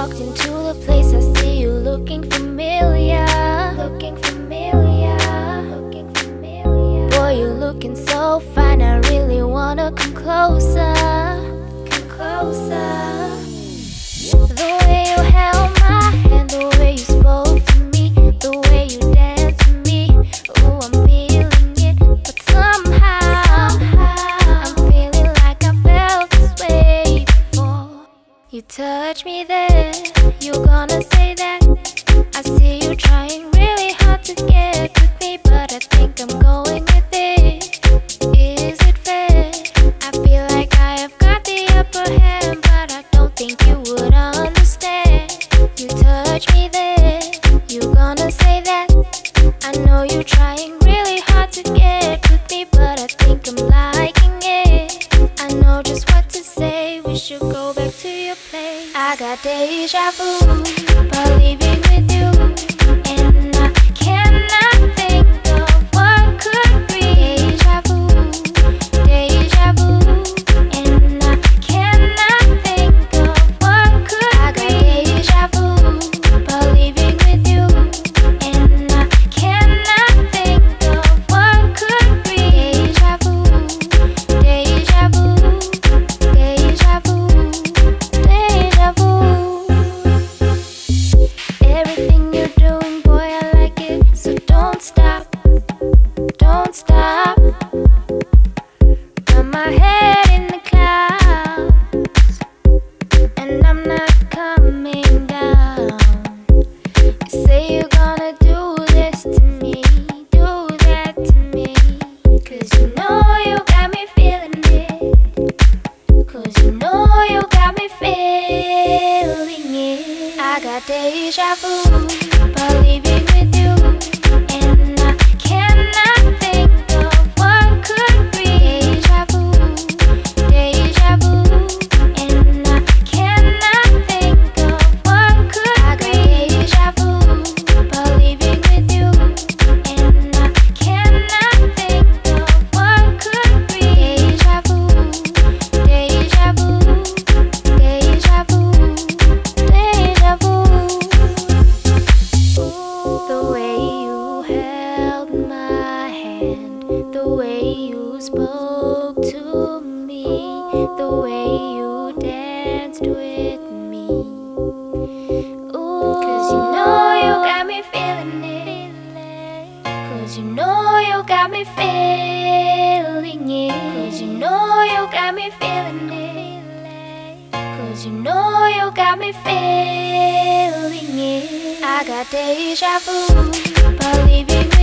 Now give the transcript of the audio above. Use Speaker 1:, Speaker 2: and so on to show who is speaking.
Speaker 1: walked into the place, I see you looking familiar. Looking familiar, looking familiar. Boy, you're looking so fine, I really wanna come closer. Come closer. The way you held my hand, the way you spoke to me, the way you danced to me. Ooh, I'm feeling it, but somehow I'm feeling like I felt this way before. You touch me there, you're gonna say that. I see you trying really hard to get with me, but I think I'm going with it. Is it fair? I feel like I have got the upper hand, but I don't think you would understand. You touch me there, you're gonna say that. I know you're trying really hard to get with me, but I think I'm liking it. I know just what to say, we should go back to your place. I got deja vu, by leaving with you, and I cannot think of what could be. Deja vu, and I cannot think of what could be. I got deja vu, by leaving with you, and I cannot think of what could be. Deja vu, deja vu, deja vu, deja vu. Everything you're doing, boy, I like it, so don't stop, don't stop. Got my head in the clouds, and I'm not coming down. You say you're gonna do this to me, do that to me, 'cause you know you got me feeling it, 'cause you know you got me feeling it. I got deja vu, by leaving with you, and I cannot think of what could be. Deja vu, and I cannot think of what could be. I got deja vu, by leaving with you, and I cannot think of what could be. Deja vu, deja vu, deja vu, deja vu. The way you held my hand, the way you spoke to me, the way you danced with me. Ooh, 'cause you know you got me feeling it, 'cause you know you got me feeling it, 'cause you know you got me feeling it, 'cause you know you got me feeling it. I got deja vu, by leaving